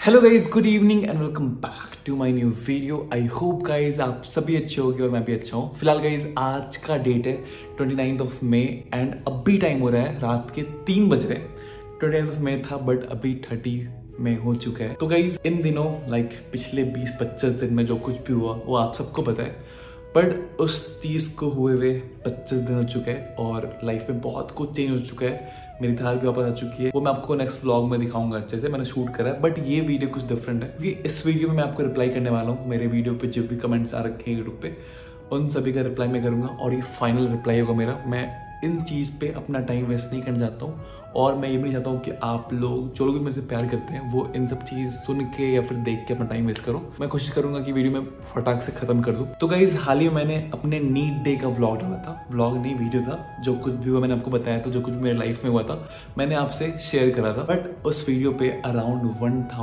Hello guys, good evening and welcome back to my new video. I hope guys आप सभी अच्छे होंगे और मैं भी अच्छा हूँ। फिलहाल गाइज आज का डेट है 29th ऑफ मई एंड अभी टाइम हो रहा है रात के 3 बज रहे हैं। 29th ऑफ मई था बट अभी 30 में हो चुका है। तो गाइज इन दिनों पिछले 20-25 दिन में जो कुछ भी हुआ वो आप सबको पता है, बट उस चीज़ को हुए 25 दिन हो चुके हैं और लाइफ में बहुत कुछ चेंज हो चुका है। मेरी थार भी वापस आ चुकी है, वो मैं आपको नेक्स्ट व्लॉग में दिखाऊंगा अच्छे से। मैंने शूट करा है बट ये वीडियो कुछ डिफरेंट है क्योंकि इस वीडियो में मैं आपको रिप्लाई करने वाला हूँ। मेरे वीडियो पे जो भी कमेंट्स आ रखे हैं यूट्यूब पे उन सभी का रिप्लाई मैं करूँगा और ये फाइनल रिप्लाई होगा मेरा। मैं इन चीज़ पे अपना टाइम वेस्ट नहीं करना चाहता हूँ और मैं ये भी नहीं चाहता हूँ कि आप लोग जो लोग भी मेरे से प्यार करते हैं वो इन सब चीज़ सुन के या फिर देख के अपना टाइम वेस्ट करो। मैं कोशिश करूंगा कि वीडियो में फटाक से खत्म कर दूँ। तो गाइज हाल ही में मैंने अपने नीट डे का व्लॉग डाला था, व्लॉग नहीं वीडियो था। जो कुछ भी हुआ मैंने आपको बताया था, जो कुछ भी मेरे लाइफ में हुआ था मैंने आपसे शेयर करा था। बट उस वीडियो पे अराउंड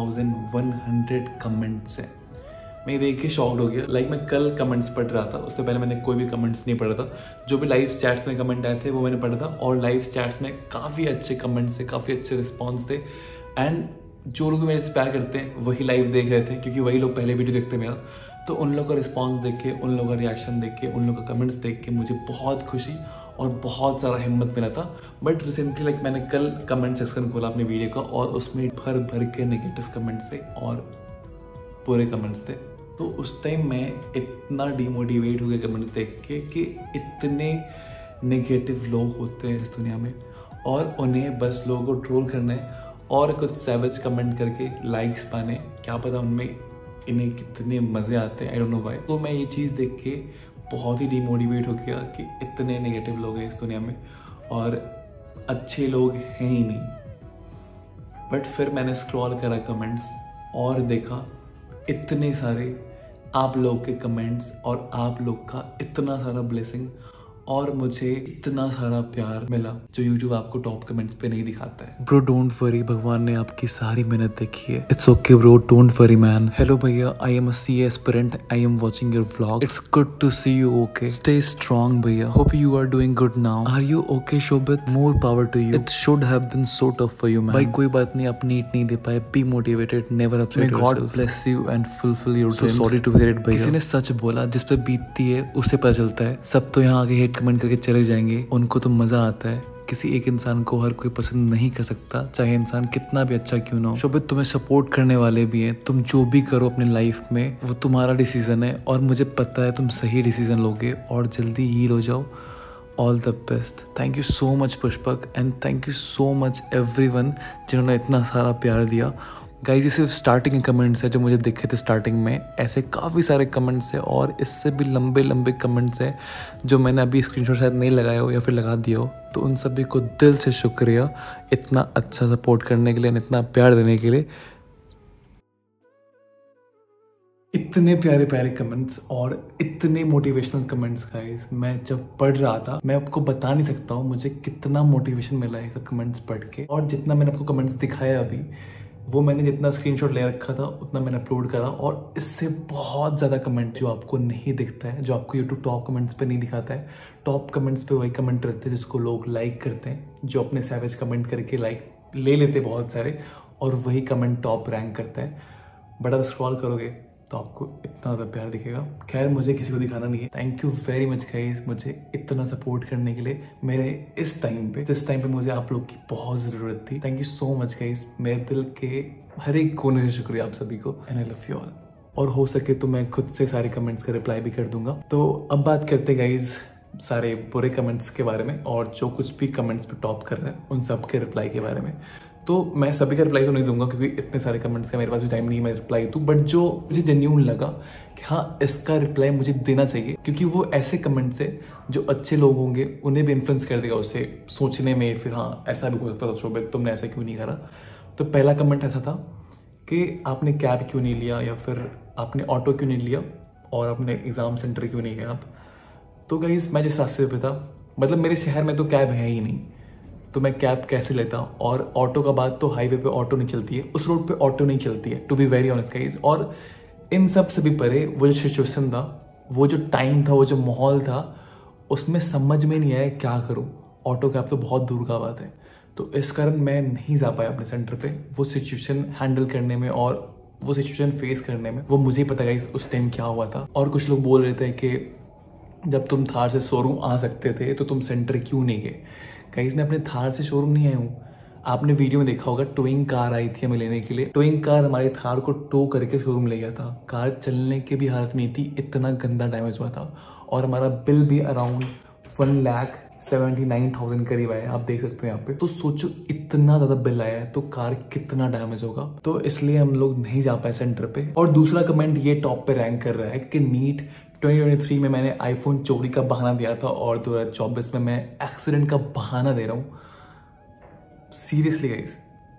1100 कमेंट्स हैं। मैं देख के शॉक्ड हो गया। मैं कल कमेंट्स पढ़ रहा था, उससे पहले मैंने कोई भी कमेंट्स नहीं पढ़ा था। जो भी लाइव चैट्स में कमेंट आए थे वो मैंने पढ़ा था और लाइव चैट्स में काफ़ी अच्छे कमेंट्स थे, काफ़ी अच्छे रिस्पॉन्स थे। एंड जो लोग मेरे से प्यार करते हैं वही लाइव देख रहे थे क्योंकि वही लोग पहले वीडियो देखते मेरा। तो उन लोगों का रिस्पॉन्स देख के, उन लोगों का रिएक्शन देख के, उन लोगों का कमेंट्स देख के मुझे बहुत खुशी और बहुत सारा हिम्मत मिला था। बट रिसेंटली मैंने कल कमेंट सेक्शन खोला अपने वीडियो का और उसमें भर भर के नेगेटिव कमेंट्स थे और बुरे कमेंट्स थे। तो उस टाइम मैं इतना डिमोटिवेट हो गया कमेंट्स देख के कि इतने नेगेटिव लोग होते हैं इस दुनिया में और उन्हें बस लोगों को ट्रोल करना है और कुछ सैवेज कमेंट करके लाइक्स पाने। क्या पता उनमें इन्हें कितने मज़े आते हैं, आई डोंट नो व्हाई। तो मैं ये चीज़ देख के बहुत ही डिमोटिवेट हो गया कि इतने नेगेटिव लोग हैं इस दुनिया में और अच्छे लोग हैं ही नहीं। बट फिर मैंने स्क्रॉल करा कमेंट्स और देखा इतने सारे आप लोग के कमेंट्स और आप लोग का इतना सारा ब्लेसिंग और मुझे इतना सारा प्यार मिला जो YouTube आपको टॉप कमेंट्स पे नहीं दिखाता है। ब्रो डोंट वरी, भगवान ने आपकी सारी मेहनत देखी है। It's okay bro, don't worry man. Hello भैया, I am a CA aspirant, I am watching your vlog. It's good to see you. Okay, stay strong भैया, hope you are doing good now. Are you okay Shobhit? More power to you. It should have been so tough for you man. भाई कोई बात नहीं, आप NEET नहीं दे पाए, be motivated, never upset yourself. May God bless you and fulfil your dreams. So sorry to hear it भैया। किसी ने सच बोला, जिस पे बीतती है उससे पता चलता है। सब तो यहाँ आगे हेट कमेंट करके चले जाएंगे, उनको तो मजा आता है। किसी एक इंसान को हर कोई पसंद नहीं कर सकता, चाहे इंसान कितना भी अच्छा क्यों ना हो। शोभित तुम्हें सपोर्ट करने वाले भी हैं। तुम जो भी करो अपनी लाइफ में वो तुम्हारा डिसीजन है और मुझे पता है तुम सही डिसीजन लोगे और जल्दी हील हो जाओ। All the best. Thank you so much Pushpak and thank you so much everyone जिन्होंने इतना सारा प्यार दिया। गाइस ये सिर्फ स्टार्टिंग के कमेंट्स है जो मुझे दिखे थे स्टार्टिंग में। ऐसे काफ़ी सारे कमेंट्स हैं और इससे भी लंबे लंबे कमेंट्स हैं जो मैंने अभी स्क्रीनशॉट शायद नहीं लगाया हो या फिर लगा दिया हो। तो उन सभी को दिल से शुक्रिया इतना अच्छा सपोर्ट करने के लिए, इतना प्यार देने के लिए। इतने प्यारे प्यारे कमेंट्स और इतने मोटिवेशनल कमेंट्स गाइस, मैं जब पढ़ रहा था मैं आपको बता नहीं सकता हूँ मुझे कितना मोटिवेशन मिला है सब कमेंट्स पढ़ के। और जितना मैंने आपको कमेंट्स दिखाया अभी, वो मैंने जितना स्क्रीनशॉट ले रखा था उतना मैंने अपलोड करा और इससे बहुत ज़्यादा कमेंट जो आपको नहीं दिखता है, जो आपको यूट्यूब टॉप कमेंट्स पे नहीं दिखाता है। टॉप कमेंट्स पे वही कमेंट रहते हैं जिसको लोग लाइक करते हैं, जो अपने सैवेज कमेंट करके लाइक ले लेते बहुत सारे और वही कमेंट टॉप रैंक करते हैं। बट अब स्क्रॉल करोगे तो आपको इतना ज़्यादा प्यार दिखेगा। खैर मुझे किसी को दिखाना नहीं है। Thank you very much guys मुझे इतना सपोर्ट करने के लिए मेरे इस टाइम पे मुझे आप लोग की बहुत ज़रूरत थी। Thank you so much guys, मेरे दिल के हर एक कोने से शुक्रिया आप सभी को and I love you all. और हो सके तो मैं खुद से सारे कमेंट्स का रिप्लाई भी कर दूंगा। तो अब बात करते गाइज सारे बुरे कमेंट्स के बारे में और जो कुछ भी कमेंट्स पे टॉप कर रहे हैं उन सब के रिप्लाई के बारे में। तो मैं सभी का रिप्लाई तो नहीं दूंगा क्योंकि इतने सारे कमेंट्स का मेरे पास भी टाइम नहीं है मैं रिप्लाई दूँ। बट जो मुझे जेन्युइन लगा कि हाँ इसका रिप्लाई मुझे देना चाहिए क्योंकि वो ऐसे कमेंट्स है जो अच्छे लोग होंगे उन्हें भी इन्फ्लुएंस कर देगा उससे सोचने में, फिर हाँ ऐसा भी हो सकता था शोभित तुमने ऐसा क्यों नहीं करा। तो पहला कमेंट ऐसा था कि आपने कैब क्यों नहीं लिया या फिर आपने ऑटो क्यों नहीं लिया और आपने एग्ज़ाम सेंटर क्यों नहीं गया आप। तो गाइस मैं जिस रास्ते पे था, मतलब मेरे शहर में तो कैब है ही नहीं, तो मैं कैब कैसे लेता। और ऑटो का बात तो हाईवे पे ऑटो नहीं चलती है, उस रोड पे ऑटो नहीं चलती है to be very honest guys. और इन सब से भी परे वो जो सिचुएशन था, वो जो टाइम था, वो जो माहौल था, उसमें समझ में नहीं आया क्या करूँ। ऑटो कैब तो बहुत दूर का बात है। तो इस कारण मैं नहीं जा पाया अपने सेंटर पे वो सिचुएशन हैंडल करने में और वो सिचुएशन फेस करने में। वो मुझे पता है उस टाइम क्या हुआ था। और कुछ लोग बोल रहे थे कि जब तुम थार से शोरूम आ सकते थे तो तुम सेंटर क्यों नहीं गए। गाइस मैं अपने थार से शोरूम नहीं आया हूँ। आपने वीडियो में देखा होगा टोइंग कार आई थी हमें लेने के लिए। टोइंग कार हमारे थार को टो करके शोरूम ले गया था। कार चलने की भी हालत नहीं थी, इतना गंदा डैमेज हुआ था। और हमारा बिल भी अराउंड 1,79,000 करीब आया, आप देख सकते हैं यहाँ पे। तो सोचो इतना ज्यादा बिल आया है तो कार कितना डैमेज होगा। तो इसलिए हम लोग नहीं जा पाए सेंटर पे। और दूसरा कमेंट ये टॉप पे रैंक कर रहा है कि नीट 2023 में मैंने आईफोन चोरी का बहाना दिया था और 2024 में मैं एक्सीडेंट का बहाना दे रहा हूँ। सीरियसली गाइस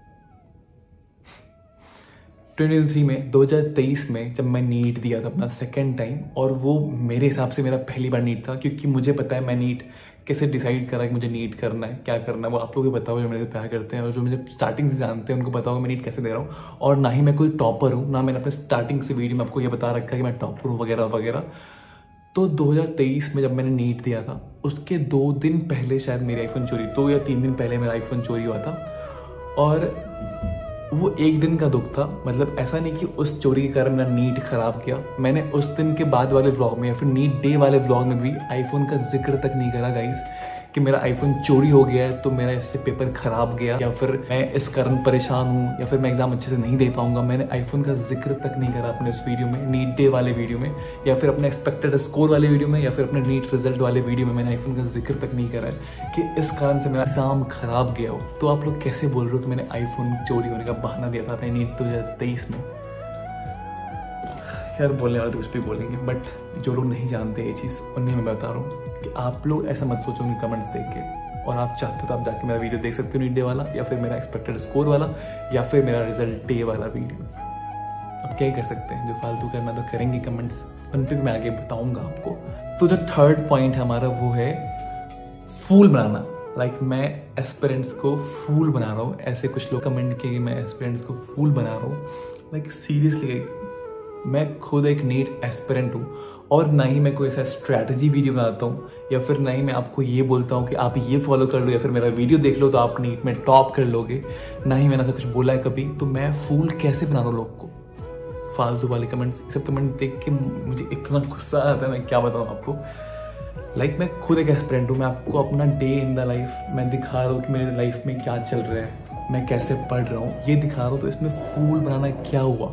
2023 में जब मैं नीट दिया था अपना सेकेंड टाइम, और वो मेरे हिसाब से मेरा पहली बार नीट था, क्योंकि मुझे पता है मैं नीट कैसे डिसाइड करा कि मुझे नीट करना है, क्या करना है। वो आप लोग भी पता होगा जो मेरे से प्यार करते हैं और जो मुझे स्टार्टिंग से जानते हैं, उनको पता होगा मैं नीट कैसे दे रहा हूँ। और ना ही मैं कोई टॉपर हूँ, ना मैंने अपने स्टार्टिंग से वीडियो में आपको ये बता रखा है कि मैं टॉपर हूँ वगैरह वगैरह। तो 2023 में जब मैंने नीट दिया था उसके 2 दिन पहले शायद मेरी आईफोन चोरी, 2 या 3 दिन पहले मेरा आईफोन चोरी हुआ था। और वो एक दिन का दुख था, मतलब ऐसा नहीं कि उस चोरी के कारण मेरा नीट खराब किया। मैंने उस दिन के बाद वाले व्लॉग में या फिर नीट डे वाले व्लॉग में भी आईफोन का जिक्र तक नहीं करा गाइस कि मेरा आईफोन चोरी हो गया है तो मेरा इससे पेपर खराब गया या फिर मैं इस कारण परेशान हूँ या फिर मैं एग्जाम अच्छे से नहीं दे पाऊंगा। मैंने आईफोन का जिक्र तक नहीं करा अपने उस वीडियो में, नीट डे वाले वीडियो में, या फिर अपने एक्सपेक्टेड स्कोर वाले वीडियो में, या फिर अपने नीट रिजल्ट वाले वीडियो में मैंने आईफोन का जिक्र तक नहीं करा है कि इस कारण से मेरा एग्जाम खराब गया हो। तो आप लोग कैसे बोल रहे हो कि मैंने आईफोन चोरी होने का बहाना दिया था अपने नीट 2023 में। खैर बोलने वाले तो कुछ भी बोलेंगे, बट जो लोग नहीं जानते ये चीज़ उन्हें मैं बता रहा हूँ कि आप लोग ऐसा मत सोचो उनके कमेंट्स देख के। और आप चाहते हो तो आप जाके मेरा वीडियो देख सकते हो नीट डे वाला, या फिर मेरा एक्सपेक्टेड स्कोर वाला, या फिर मेरा रिजल्ट डे वाला वीडियो। अब क्या ही कर सकते हैं, जो फालतू करना तो करेंगे कमेंट्स, उन पर मैं आगे बताऊंगा आपको। तो जो थर्ड पॉइंट है हमारा वो है फूल बनाना। लाइक मैं एस्पिरेंट्स को फूल बना रहा हूँ। ऐसे कुछ लोग कमेंट किए कि मैं एस्पिरेंट्स को फूल बना रहा हूँ। लाइक सीरियसली मैं खुद एक नीट एस्पिरेंट हूँ और ना ही मैं कोई ऐसा स्ट्रैटेजी वीडियो बनाता हूँ या फिर ना ही मैं आपको ये बोलता हूँ कि आप ये फॉलो कर लो या फिर मेरा वीडियो देख लो तो आप नीट में टॉप कर लोगे। ना ही मैंने ऐसा कुछ बोला है कभी। तो मैं फूल कैसे बना रहा हूँ लोग को? फालतू वाले कमेंट्स, सब कमेंट देख के मुझे इतना गुस्सा आता है, मैं क्या बताऊँ आपको। लाइक मैं खुद एक एस्पिरेंट हूँ। मैं आपको अपना डे इन द लाइफ मैं दिखा रहा हूँ कि मेरे लाइफ में क्या चल रहा है, मैं कैसे पढ़ रहा हूँ, ये दिखा रहा हूँ। तो इसमें फूल बनाना क्या हुआ?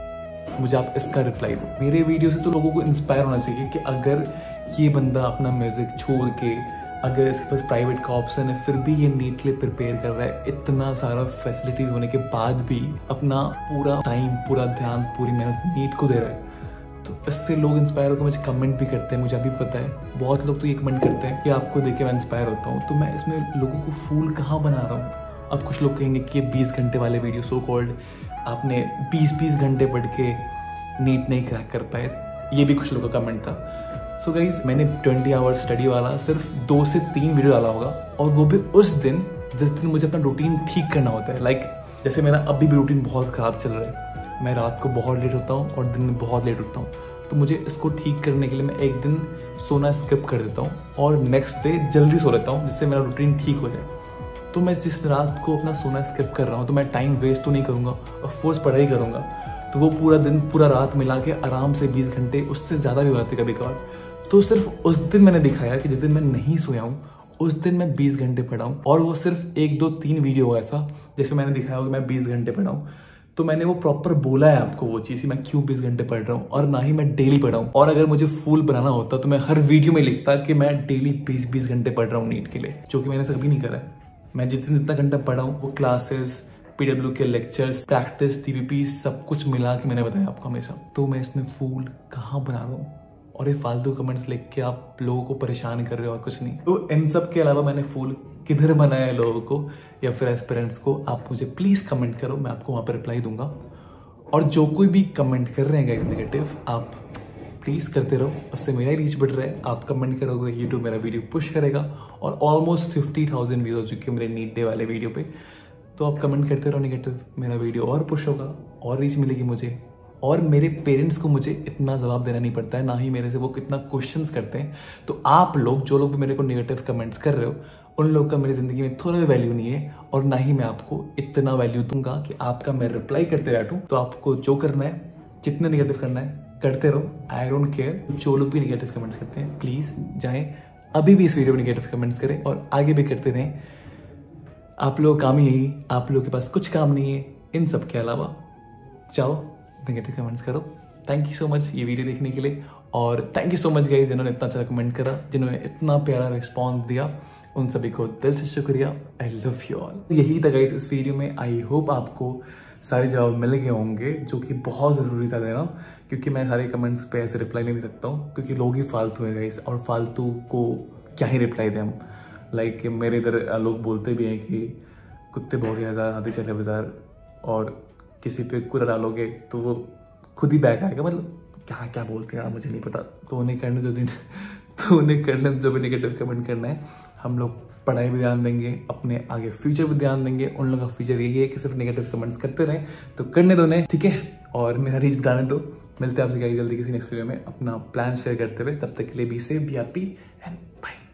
मुझे आप इसका रिप्लाई दो। मेरे वीडियो से तो लोगों को इंस्पायर होना चाहिए कि अगर ये बंदा अपना म्यूजिक छोड़ के, अगर इसके पास प्राइवेट का ऑप्शन है, फिर भी ये नीट के लिए प्रिपेयर कर रहा है, इतना सारा फैसिलिटीज होने के बाद भी अपना पूरा टाइम, पूरा ध्यान, पूरी मेहनत नीट को दे रहा है। तो इससे लोग इंस्पायर होकर मुझे कमेंट भी करते हैं। मुझे अभी पता है बहुत लोग तो ये कमेंट करते हैं कि आपको देख के मैं इंस्पायर होता हूँ। तो मैं इसमें लोगों को फूल कहाँ बना रहा हूँ? अब कुछ लोग कहेंगे कि 20 घंटे वाले वीडियो सो कॉल्ड आपने 20 घंटे पढ़ के नीट नहीं क्रैक कर पाए, ये भी कुछ लोगों का कमेंट था। सो गाइज मैंने 20 आवर्स स्टडी वाला सिर्फ 2 से 3 वीडियो डाला होगा, और वो भी उस दिन जिस दिन मुझे अपना रूटीन ठीक करना होता है। लाइक जैसे मेरा अभी भी रूटीन बहुत ख़राब चल रहा है, मैं रात को बहुत लेट होता हूँ और दिन में बहुत लेट उठता हूँ। तो मुझे इसको ठीक करने के लिए मैं एक दिन सोना स्किप कर देता हूँ और नेक्स्ट डे जल्दी सो लेता हूँ, जिससे मेरा रूटीन ठीक हो जाए। तो मैं जिस रात को अपना सोना स्किप कर रहा हूँ तो मैं टाइम वेस्ट तो नहीं करूँगा, ऑफकोर्स पढ़ाई करूँगा। तो वो पूरा दिन पूरा रात मिला के आराम से 20 घंटे, उससे ज़्यादा भी होते कभी कभार। तो सिर्फ उस दिन मैंने दिखाया कि जिस दिन मैं नहीं सोया हूँ उस दिन मैं 20 घंटे पढ़ा हूँ। और वो सिर्फ 1, 2, 3 वीडियो हुआ ऐसा जिसमें मैंने दिखाया कि मैं 20 घंटे पढ़ा हूँ। तो मैंने वो प्रॉपर बोला है आपको वो चीज़, मैं क्यों 20 घंटे पढ़ रहा हूँ, और ना ही मैं डेली पढ़ा हूँ। और अगर मुझे फूल बनाना होता तो मैं हर वीडियो में लिखता कि मैं डेली 20 घंटे पढ़ रहा हूँ नीट के लिए, जो कि मैंने कभी नहीं करा है। मैं जितना घंटा पढ़ा हूँ वो क्लासेस, PW के लेक्चर्स, प्रैक्टिस, TVP सब कुछ मिला के मैंने बताया आपको हमेशा। तो मैं इसमें फूल कहाँ बना रहा हूँ? और ये फालतू कमेंट्स लिख के आप लोगों को परेशान कर रहे हो और कुछ नहीं। तो इन सब के अलावा मैंने फूल किधर बनाया है लोगों को या फिर एस्पिरेंट्स को, आप मुझे प्लीज़ कमेंट करो, मैं आपको वहाँ पर रिप्लाई दूंगा। और जो कोई भी कमेंट कर रहे हैं गाइस नेगेटिव, आप प्लीज़ करते रहो, उससे मेरा रीच बढ़ रहा है। आप कमेंट करोगे यूट्यूब मेरा वीडियो पुश करेगा। और ऑलमोस्ट 50,000 व्यूज हो चुके हैं मेरे नीट डे वाले वीडियो पे। तो आप कमेंट करते रहो नेगेटिव, मेरा वीडियो और पुश होगा और रीच मिलेगी मुझे। और मेरे पेरेंट्स को मुझे इतना जवाब देना नहीं पड़ता है, ना ही मेरे से वो कितना क्वेश्चंस करते हैं। तो आप लोग जो लोग भी मेरे को नेगेटिव कमेंट्स कर रहे हो उन लोगों का मेरी ज़िंदगी में थोड़ा भी वैल्यू नहीं है, और ना ही मैं आपको इतना वैल्यू दूंगा कि आपका मैं रिप्लाई करते बैठूं। तो आपको जो करना है, जितने निगेटिव करना है करते रहो, आई डोंट केयर। जो लोग भी निगेटिव कमेंट्स करते हैं प्लीज़ जाएं अभी भी इस वीडियो में निगेटिव कमेंट्स करें और आगे भी करते रहें। आप लोग काम ही यही, आप लोगों के पास कुछ काम नहीं है इन सब के अलावा, जाओ नेगेटिव कमेंट्स करो। थैंक यू सो मच ये वीडियो देखने के लिए, और thank you so much guys जिन्होंने इतना अच्छा कमेंट करा, जिन्होंने इतना प्यारा रिस्पॉन्स दिया, उन सभी को दिल से शुक्रिया। I love you all. यही था गाइस इस वीडियो में। आई होप आपको सारे जवाब मिल गए होंगे, जो कि बहुत ज़रूरी था देना, क्योंकि मैं सारे कमेंट्स पे ऐसे रिप्लाई नहीं दे सकता हूँ, क्योंकि लोग ही फालतू है गाइस, और फालतू को क्या ही रिप्लाई दें हम। लाइक मेरे इधर लोग बोलते भी हैं कि कुत्ते भौंके हज़ार हाथी चले बाजार, और किसी पे कूड़ा डालोगे तो वो खुद ही बैक आएगा। मतलब क्या क्या बोल रहे हैं मुझे नहीं पता। तो उन्हें करने जो भी नेगेटिव कमेंट करना है, हम लोग पढ़ाई भी ध्यान देंगे, अपने आगे फ्यूचर भी ध्यान देंगे। उन लोगों का फ्यूचर यही है कि सिर्फ नेगेटिव कमेंट्स करते रहें, तो करने दो उन्हें, ठीक है। और मेरा रीच बढ़ाने दो। मिलते हैं आपसे जल्दी किसी नेक्स्ट वीडियो में अपना प्लान शेयर करते हुए। तब तक के लिए be safe, be happy and bye.